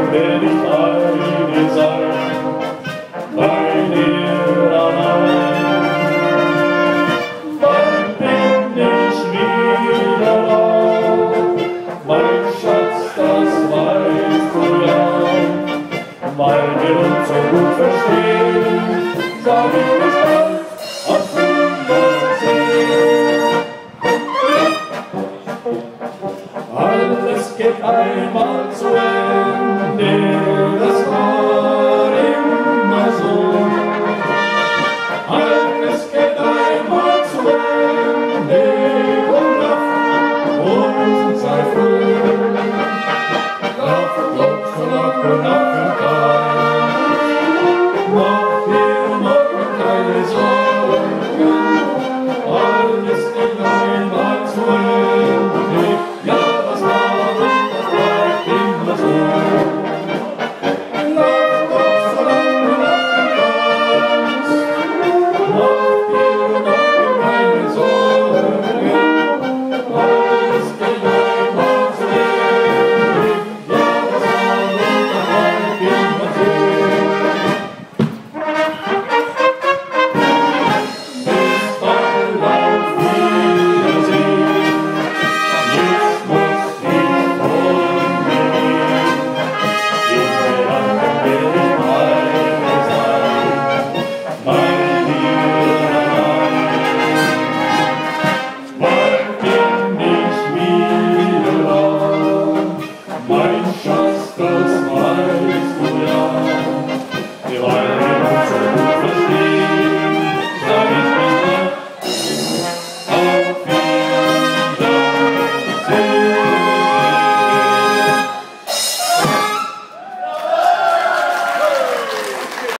werde ich bei dir sein, bei dir allein. Wann bin ich wieder da, mein Schatz, das weißt du ja. Weil wir uns so gut verstehen, sag ich bis bald, auf Wiedersehen. Alles geht einmal